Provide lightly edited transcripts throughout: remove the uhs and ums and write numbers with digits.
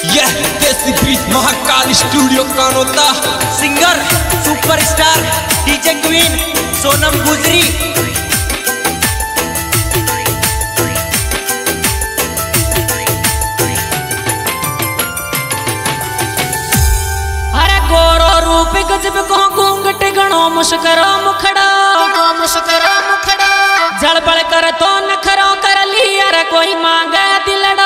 यह desi beat Mahakal studio Kanota. Singer superstar DJ queen Sonam Gujari. अरे गोरो रूप गजब को घूंघट गणो मुस्करो मुखड़ा जड़बड़ कर तो नखरो कर ली। अरे कोई मांगे दिलड़ा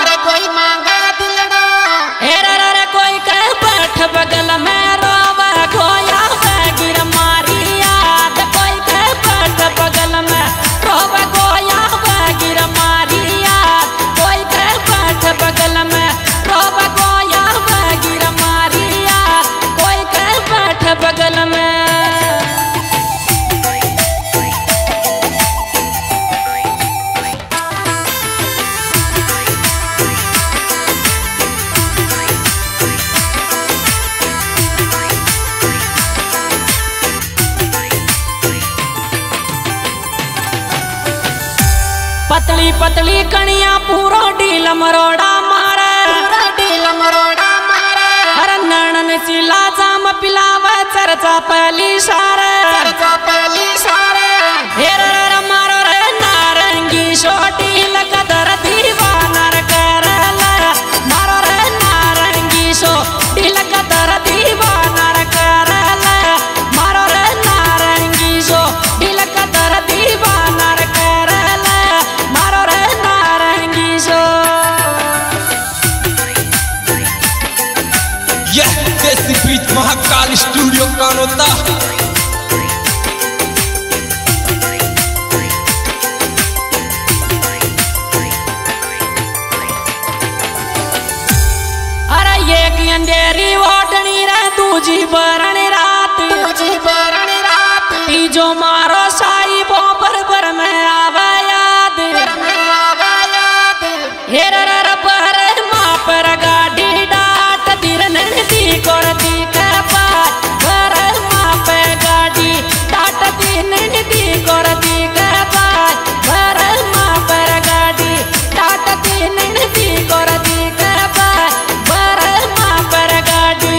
अरे कोई कह बैठ बगल में रोवा गोया गिर मारी याद। कोई कह बैठ बगल में रोवा गोया गिर मारी याद। कोई कह बैठ बगल में रोवा गोया गिर मारी याद। कोई कह बैठ बगल में। पतली पतली कणिया पूरो ढील मरोड़ा मारे हर नैनन चिला जाम पिलावे चर्चा पहली सारे हेर मारो रे नारंगी छोटी लगदर दीवानर करला। मारो रे नारंगी छोटी लगदर दीवानर करला। मारो रे नारंगी छोटी लगदर दीवानर करला। मारो रे नारंगी सो। यह देसी बीट महाकाल स्टूडियो कानोता। अरे एक अंधेरी ओढ़नी रे दूजी बरनी रात तीजो मारो साई बो बर में आवे याद। हेर पर माँ पर गाड़ी डाट दिरन दी करती के बात। पर माँ पे गाड़ी डाट दिन दी करती के बात। पर माँ पर गाड़ी डाट दिन दी करती के बात। पर माँ पर गाड़ी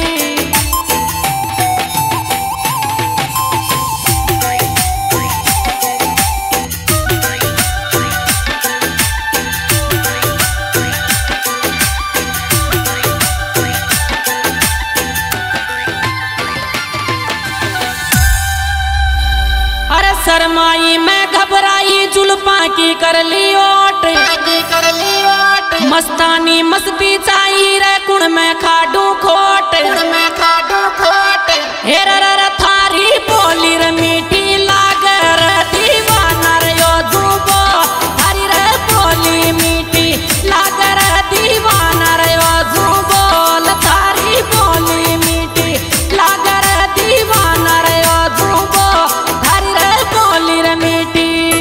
अरे शरमाई मैं घबराई जुल्फा की कर ली ओट। मस्तानी मस्ती चाही रे कुण में खाडू खोट। हेर थारी बोली रे मीठी लागर दीवाना रे यो जुबो। थारी रे बोली मीठी लागर दीवाना रे यो जुबो। थारी बोली मीठी लागर दीवाना रे यो जुबो। थारी रे बोली रे मीठी।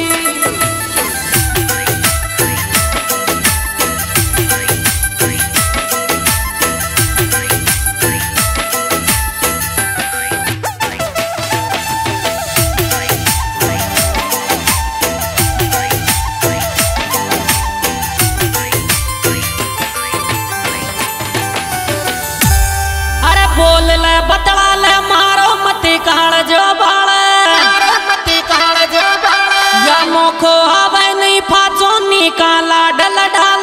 अरे बोल ले बतला ले मारो मती काल जो बाल। या मोखो हवे नहीं फाचो निकाला डल डाल।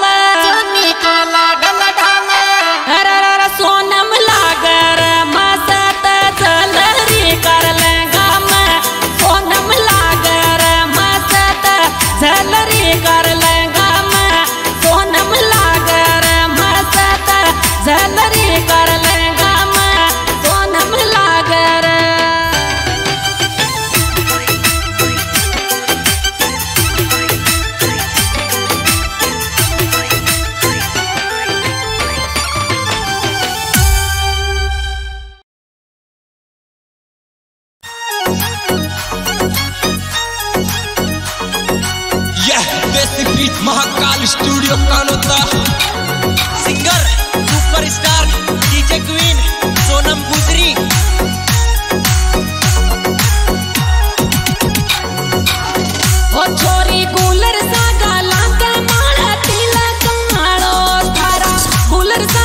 अरे सोनम लागर मस्त झलरी कर लेगा मैं। सोनम लागर मस्त झलरी कर लेगा मैं। सोनम लागर मस्त झलरी कर लेगा मैं। सोनम लागर यह desi beat Mahakal studio Kanota. Singer superstar DJ queen Sonam Gujari. ओ छोरी कूलर सा गाला के मारा तिलक कालो थारा कूलर सा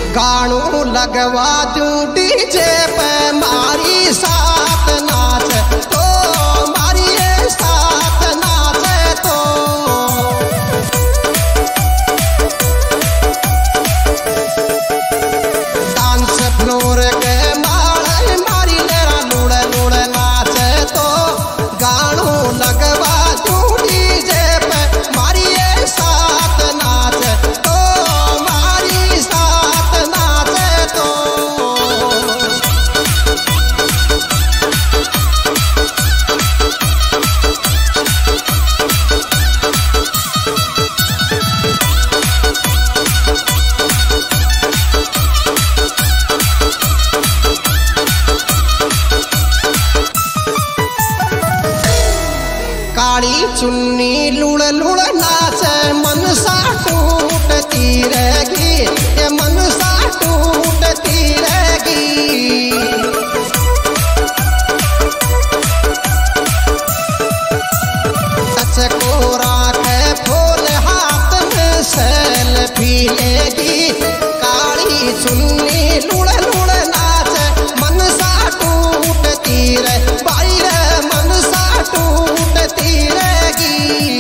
गानू लगवा दूं डीजे पे मारी साथ नाच तो मारी साथ नाच तो डांस फ्लोर के मारे मारी लेरा लुड़े लुड़े नाच तो गानू लगवा दूं डीजे पे मारी साथ नाच तो मारी साथ नाच तो काली चुन्नी लुड़ लुड़ नाच मनसा टूटती रहेगी ये मनसा टूटती रहेगी सच को राखे फूल हाथ में सेल्फी लेगी काली चुन्नी लुड़ लुड़ नाच मनसा टूटती रहे भाई रे मनसा टूटती रहेगी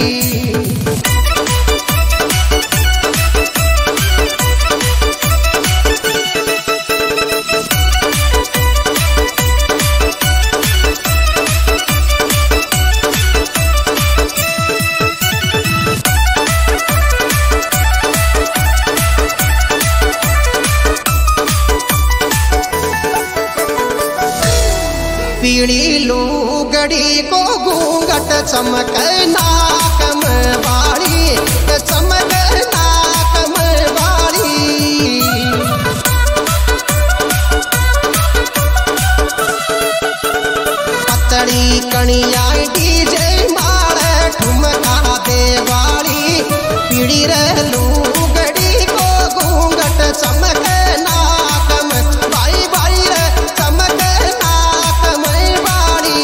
पीड़ी लूगड़ी को घूंघट चमक नाक में बाड़ी चमक नाक में बाड़ी पतड़ी कणिया डीजे मारे ठुमका दे बाड़ी पीड़ी रे लूगड़ी को घूंघट चमक नाक में भाई भाई रे चमक नाक में बाड़ी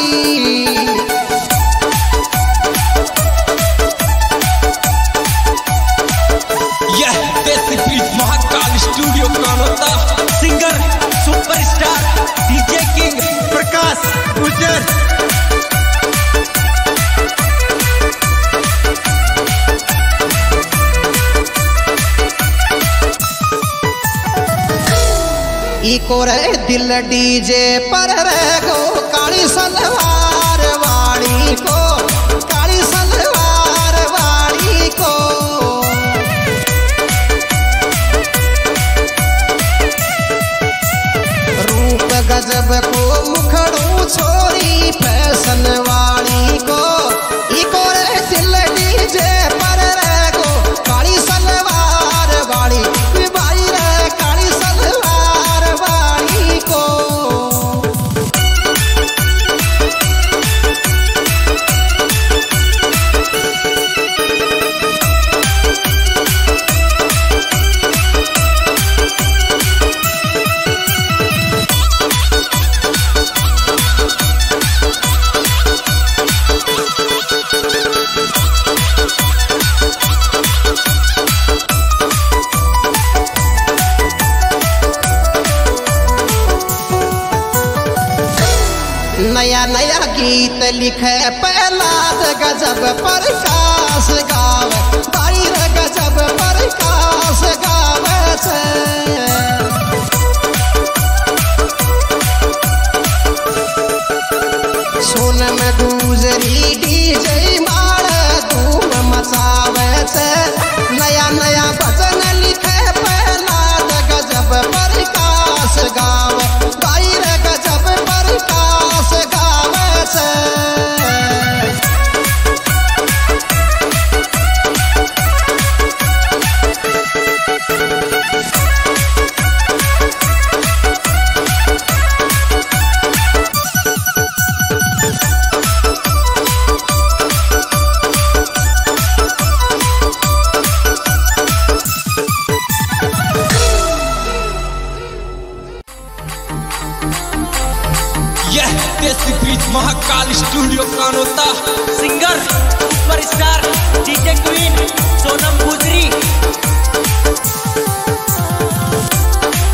यह desi beat Mahakal studio Kanota singer superstar DJ king Prakash Gujar. इको रे दिल डीजे पर रे गो काली सलवार वाली को काली सलवार वाली को रूप गजब को मुखड़ू छोरी फैशन वाली को इको रे दिल डीजे पर रे गो काली सलवार वाली भाई रे काली सलवार वाली को नया नया गीत लिखे प्रहलाद गजब प्रकाश गावे भाई रे गजब प्रकाश गावे छे सोन में गुजरी डीजे मारे धूम मचावे छे नया नया भजन लिखे प्रहलाद गजब प्रकाश गावे भाई रे गजब प्रकाश गावे छे desi beat Mahakal studio Kanota singer superstar DJ queen Sonam Gujari.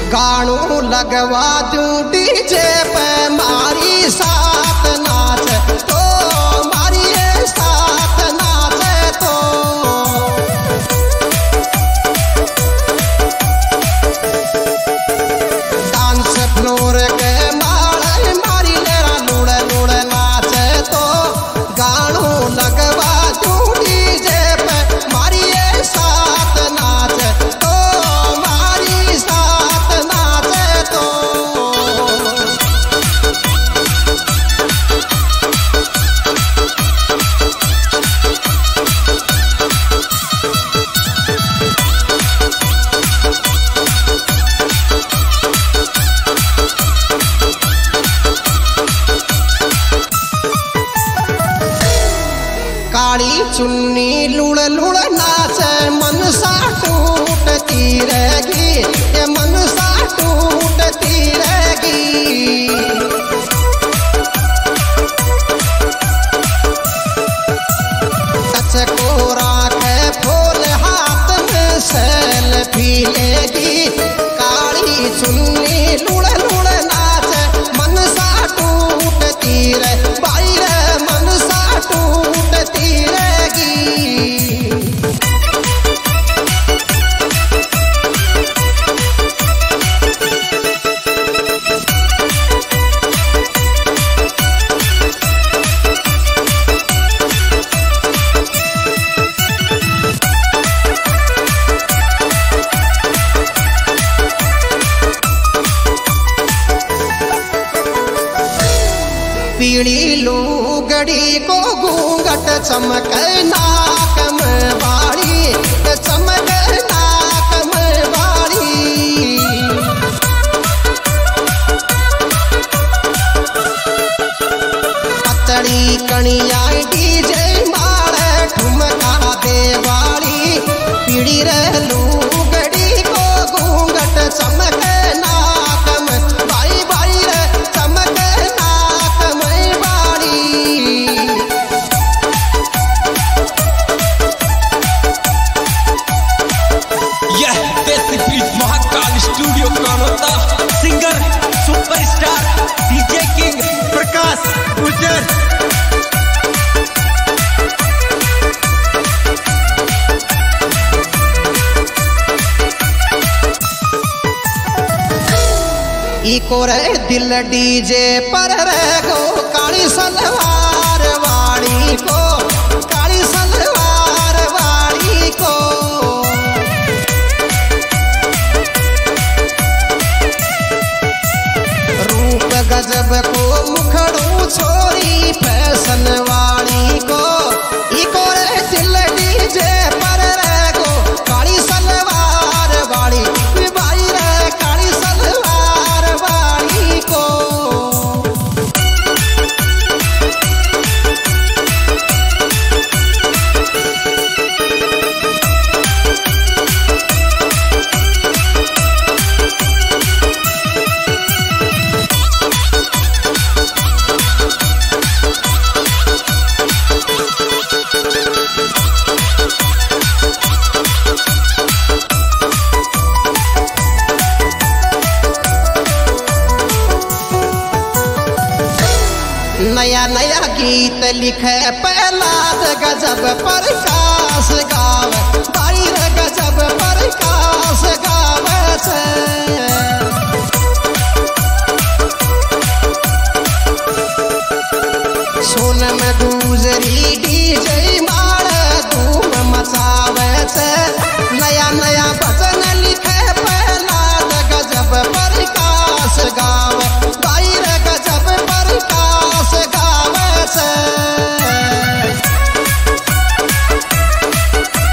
गानू लगवा दूं डीजे पे मारी साथ नाच तो मारी साथ नाच तो डांस फ्लोर के मारे मारी लेरा लुड़े लुड़े नाच तो गानू लगवा दूं डीजे पे मारी साथ नाच तो मारी साथ नाच तो काली चुन्नी लुड़ लुड़ नाच मनसा टूटती रहेगी ये मनसा टूटती रहेगी सच को राखे फूल हाथ में सेल्फी लेगी काली चुन्नी लुड़ लुड़ नाच मनसा टूटती रहे बाई रे मनसा टूटती रहेगी पीड़ी लूगड़ी को घूंघट चमक नाक में बाड़ी चमक नाक में बाड़ी पतड़ी कणिया डीजे मारे ठुमका दे बाड़ी पीड़ी रे लूगड़ी को घूंघट चमक नाक में बाई बाई रे चमक नाक में बाड़ी यह desi beat Mahakal studio Kanota singer superstar DJ king Prakash Gujar. इको रे दिल डीजे पर रे गो काली सलवार वाली को काली सलवार वाली को रूप गजब को मुखड़ू छोरी फैशन वाली को इको रे दिल डीजे पर रे गो काली सलवार वाली बाई रे काली सलवार वाली को नया नया गीत लिखे प्रहलाद गजब प्रकाश गावे बाई रे गजब प्रकाश गावे छे सोन में गुजरी डीजे मारे धूम मचावे छे नया नया भजन लिखे प्रहलाद गजब प्रकाश गावे बाई रे गजब प्रकाश गावे छे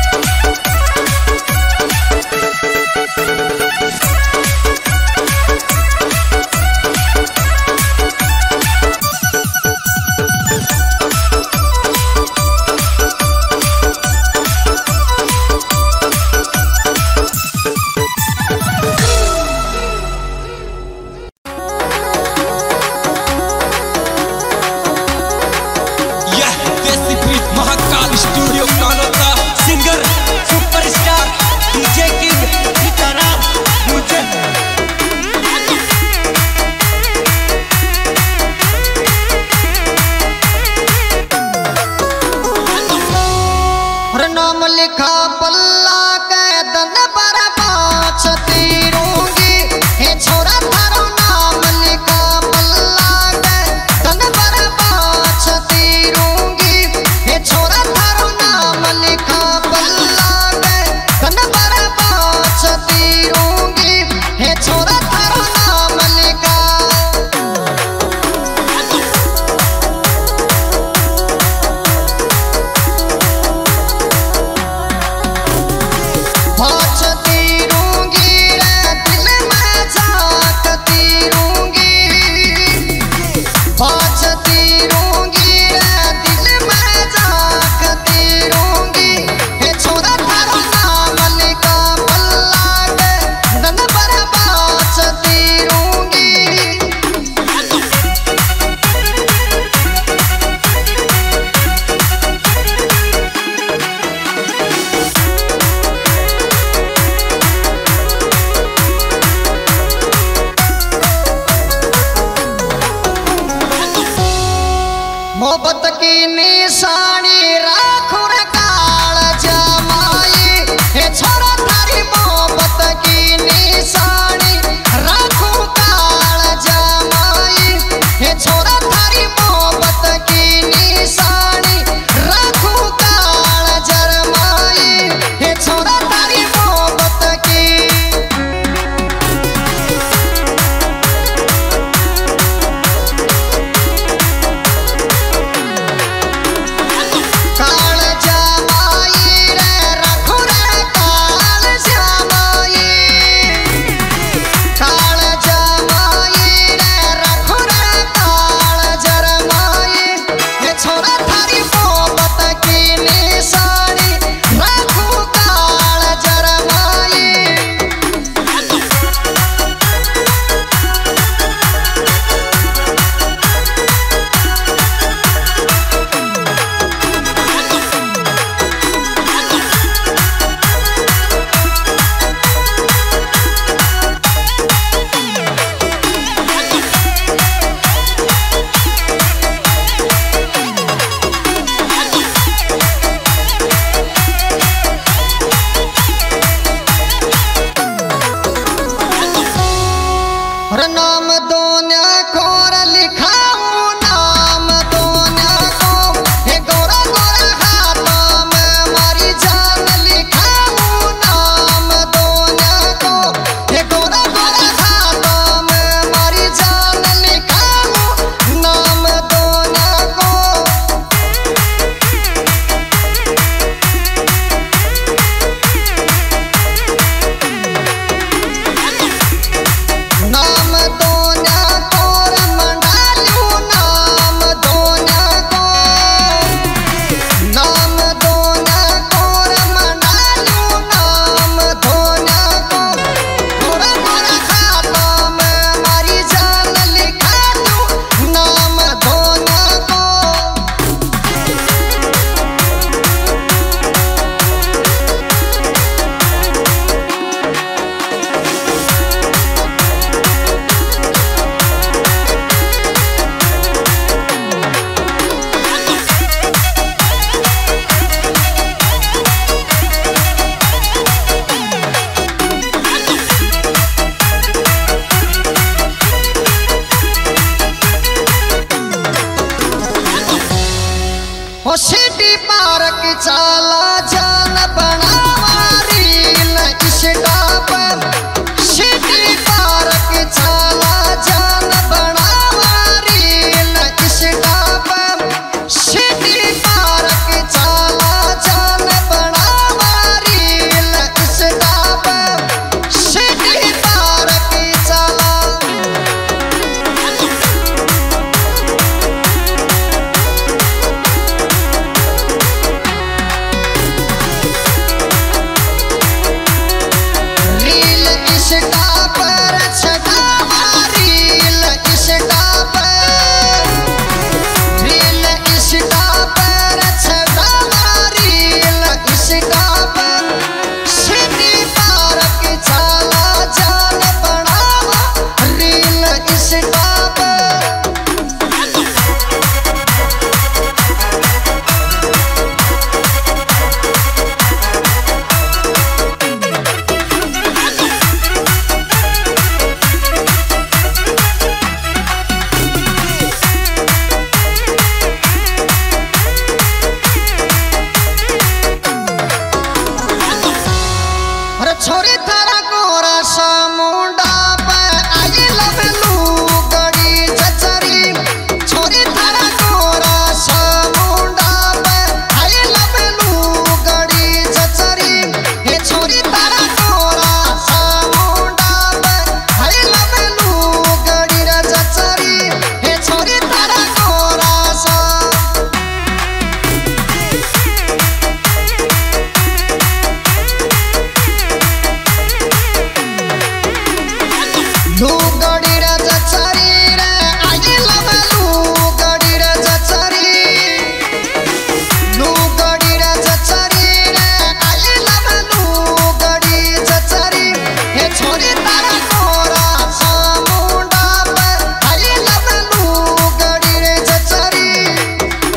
मोहब्बत की निशानी राखो रे काल जमाई हे छोरा थारी मोहब्बत की निशानी राखो काल जमाई हे छोरा थारी मोहब्बत की निशानी राखो काल जमाई हे छोरा थारी मोहब्बत की काल जमाई रे रखो रे काल जमाई रे रखो रे काल जमाई हे छोरा थारी मोहब्बत की निशानी रखो काल जमाई और नाम दोन्या खोर लिखाऊं नाम दोन्या को हे गोरा गोरा हाथों में मारी जान लिखाऊं नाम दोन्या को हे गोरा गोरा हाथों में मारी जान लिखाऊं नाम दोन्या को नाम दोन्या को मंडालू नाम दोन्या को मंडालू नाम दोन्या को गोरा गोरा हाथों में मारी जान लिखा दूं नाम दोन्या को ओ सिटी पार्क चाला जान बनावा रील इंस्टा पर सिटी पार्क चाला जान बनावा रील इंस्टा पर सिटी पार्क चाला जान बनावा रील इंस्टा पर सिटी पार्क चाला रील इंस्टा पर छटावा रील इंस्टा पर रील इंस्टा पर छटावा रील इंस्टा पर सिटी पार्क चाला जान बनावा रील इंस्टा पर अरे छोरी थारा गोरा सा मुंडा पे आई लव लू गड़ी चचरी छोरी थारा गोरा सा मुंडा पे आई लव लू गड़ी चचरी हे छोरी थारा गोरा सा मुंडा पे आई लव लू गड़ी रे चचरी हे छोरी थारा गोरा सा लू गड़ी रे चचरी रे आई लव लू गड़ी रे चचरी लू गड़ी रे चचरी रे आई लव लू गड़ी चचरी हे छोरी तारा गोरा सा मुंडा पर आई लव लू गड़ी रे चचरी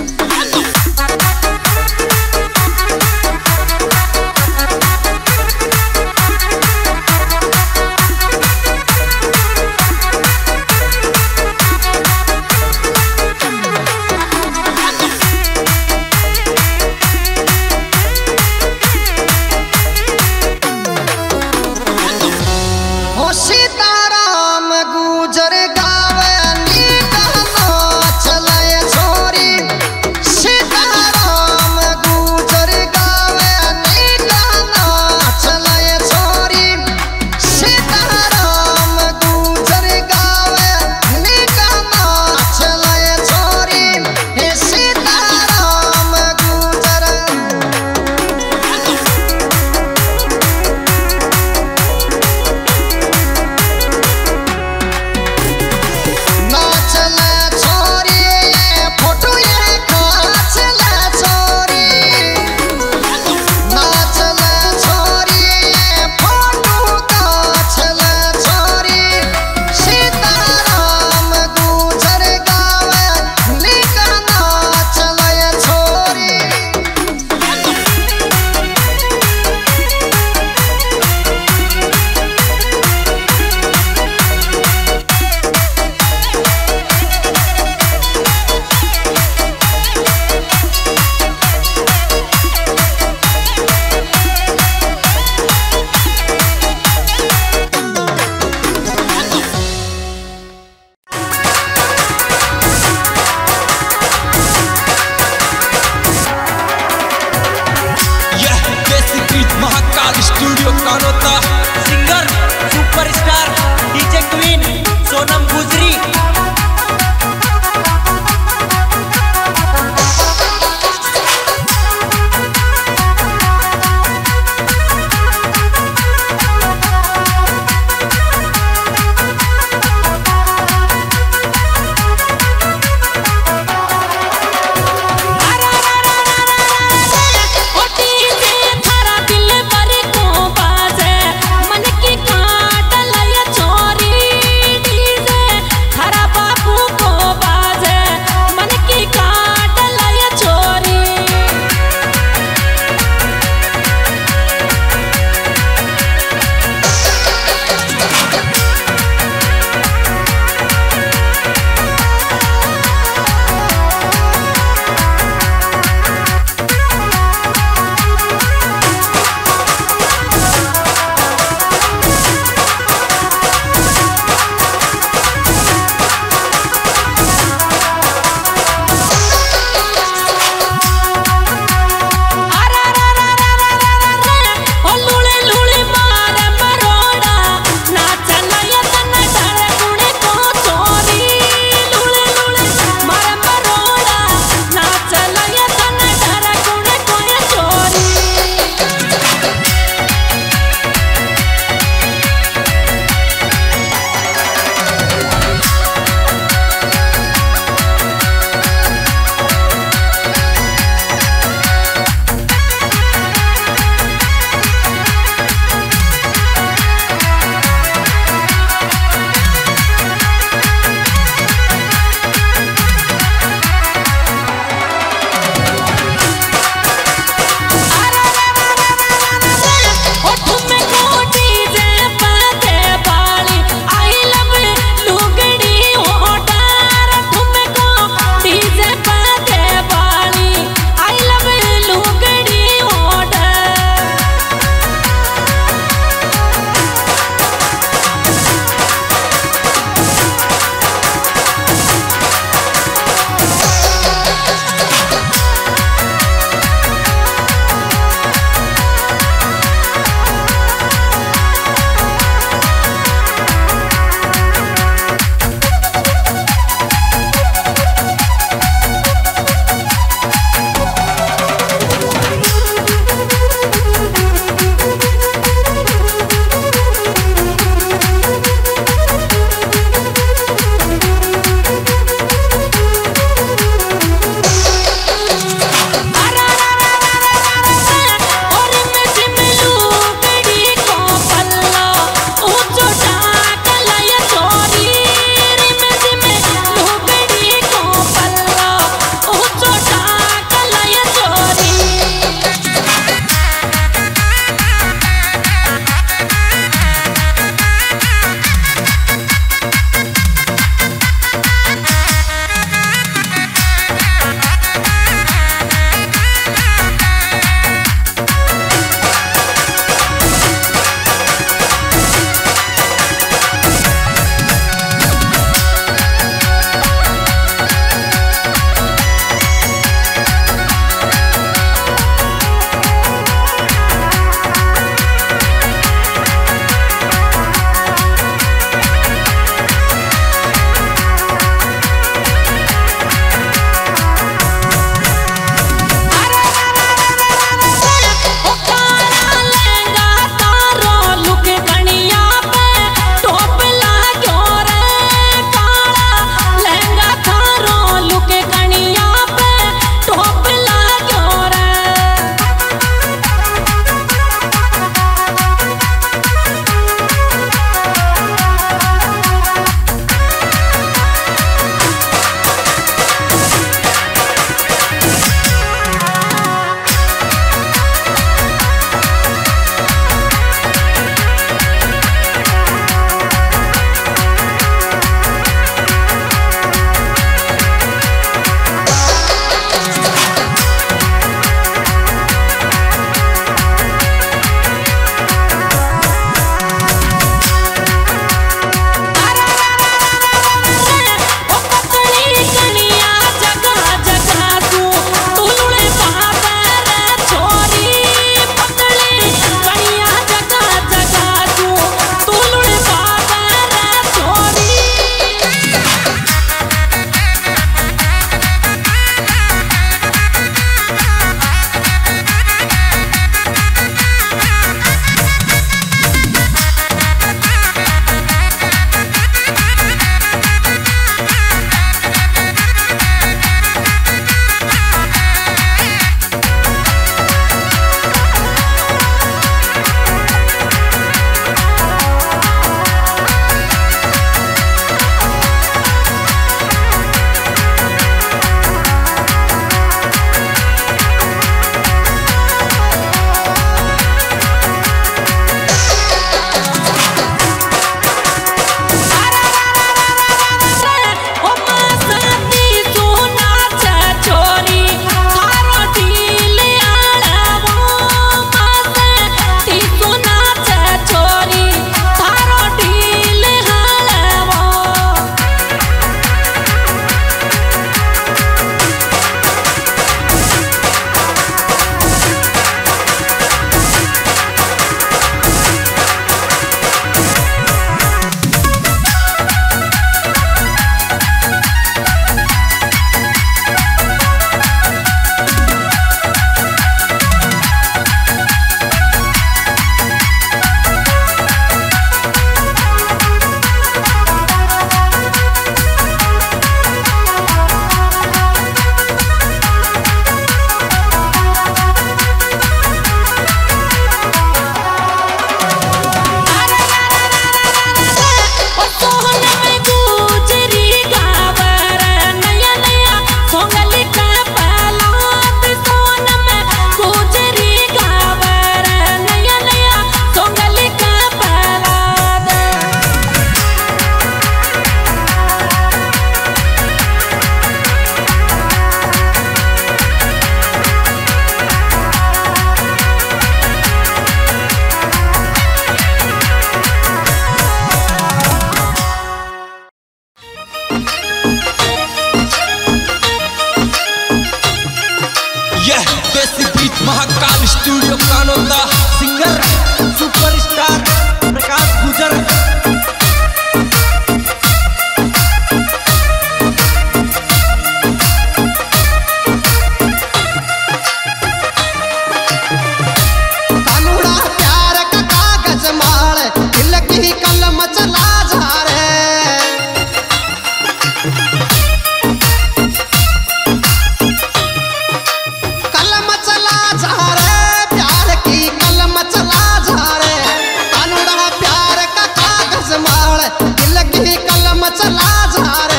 रे दिल की कलम चला जा रे।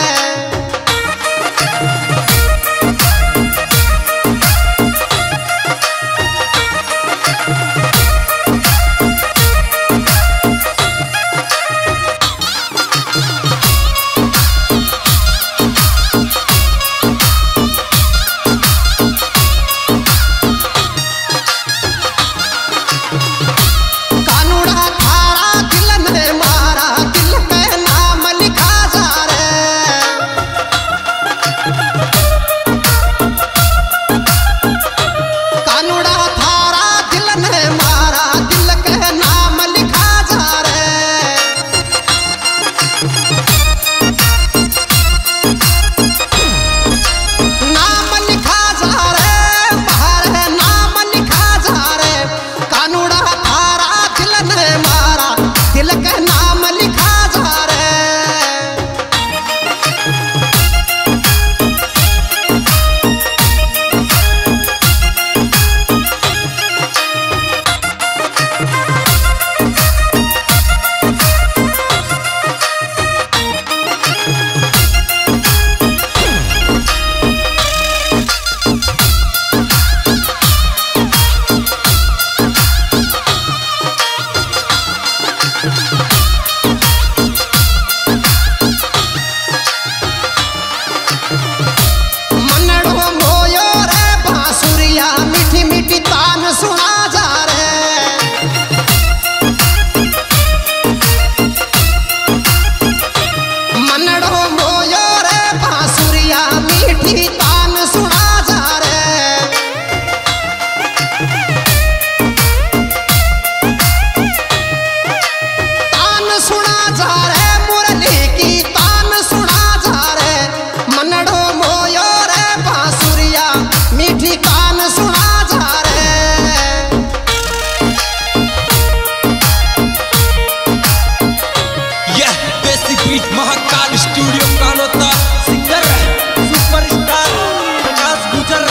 Mahakal studio Kanota singer superstar Prakash Gujar.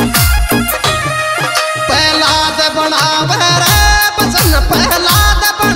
बनावे रे बचन पहला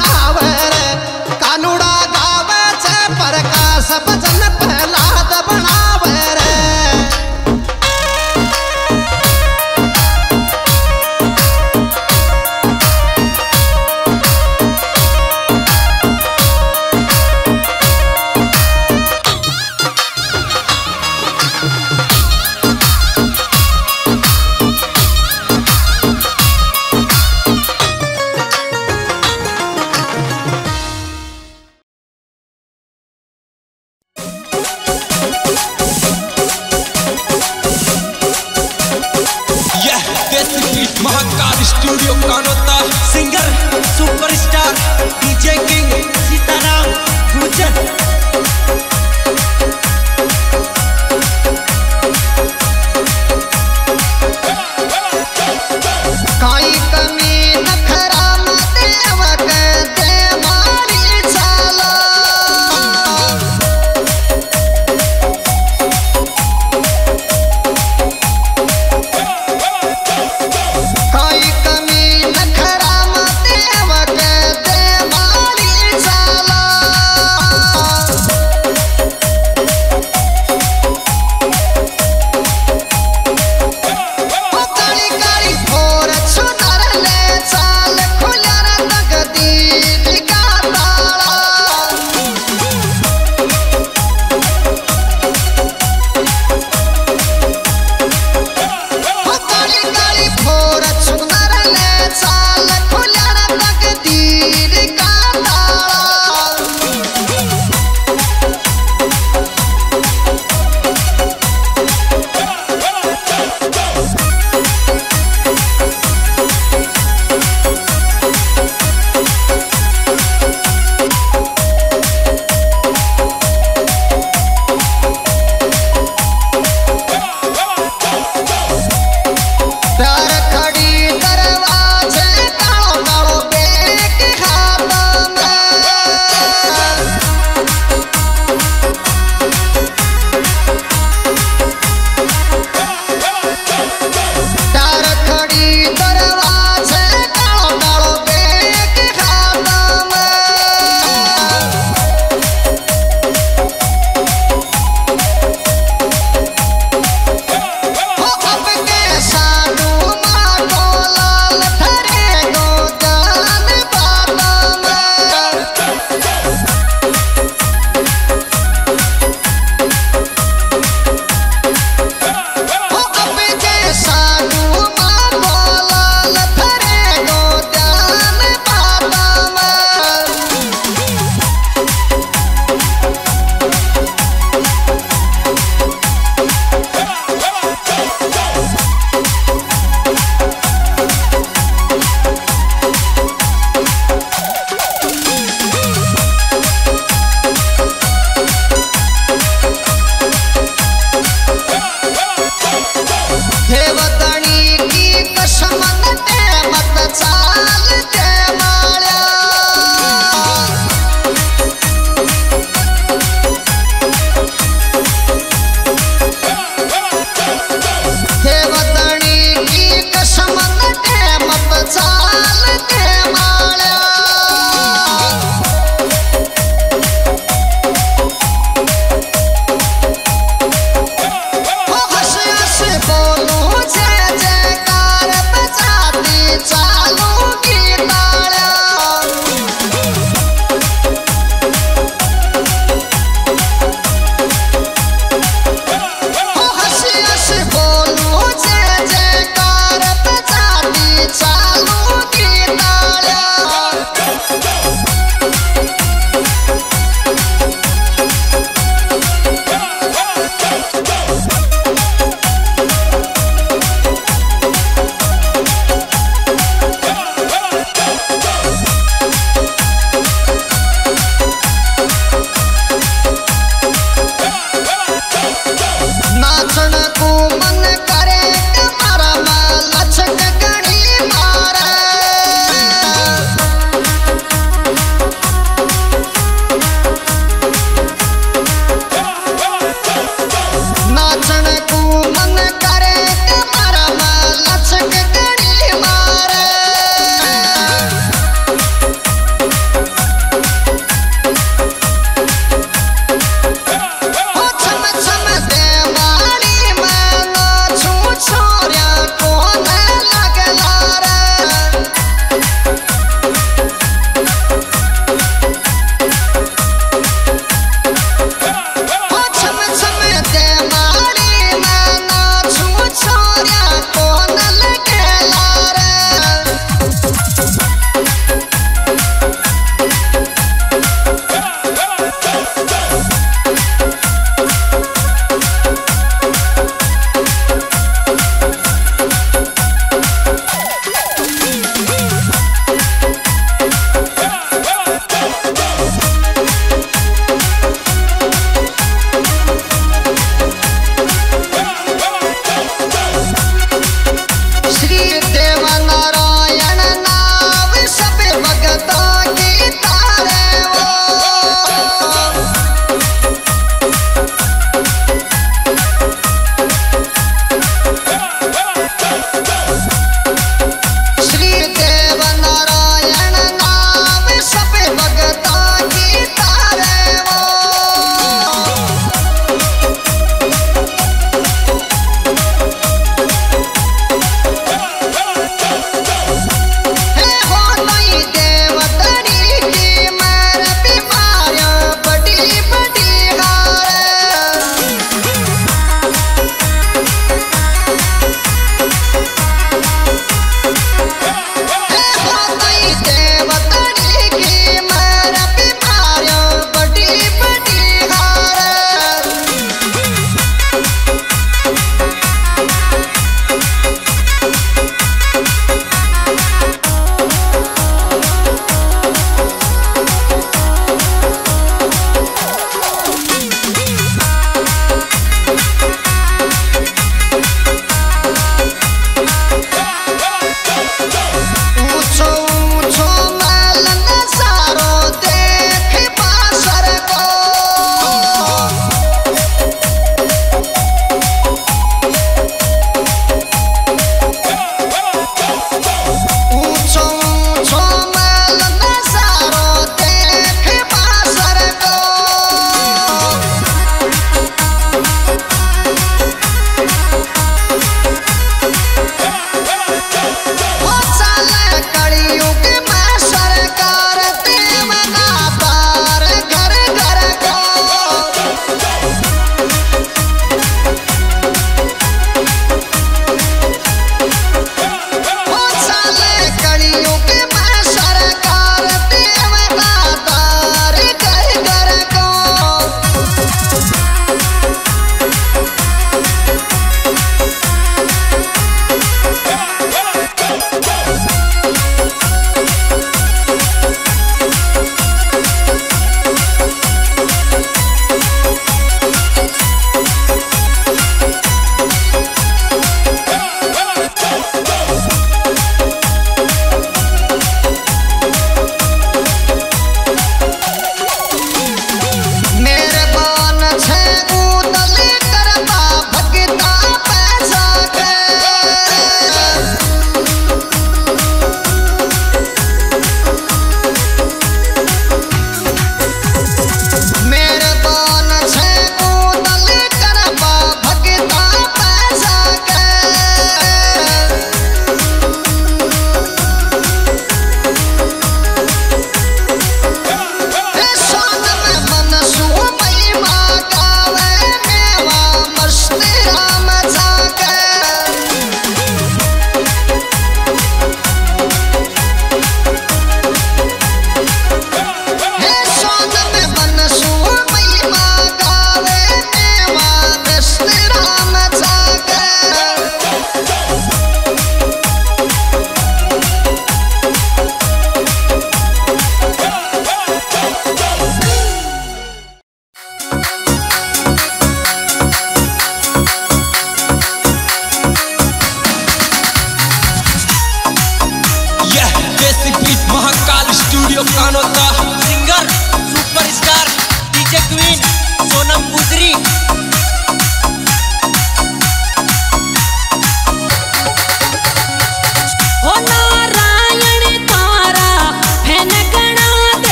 गांव का singer superstar DJ queen Sonam Gujari.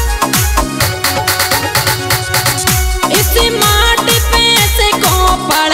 माटी पे से को पड़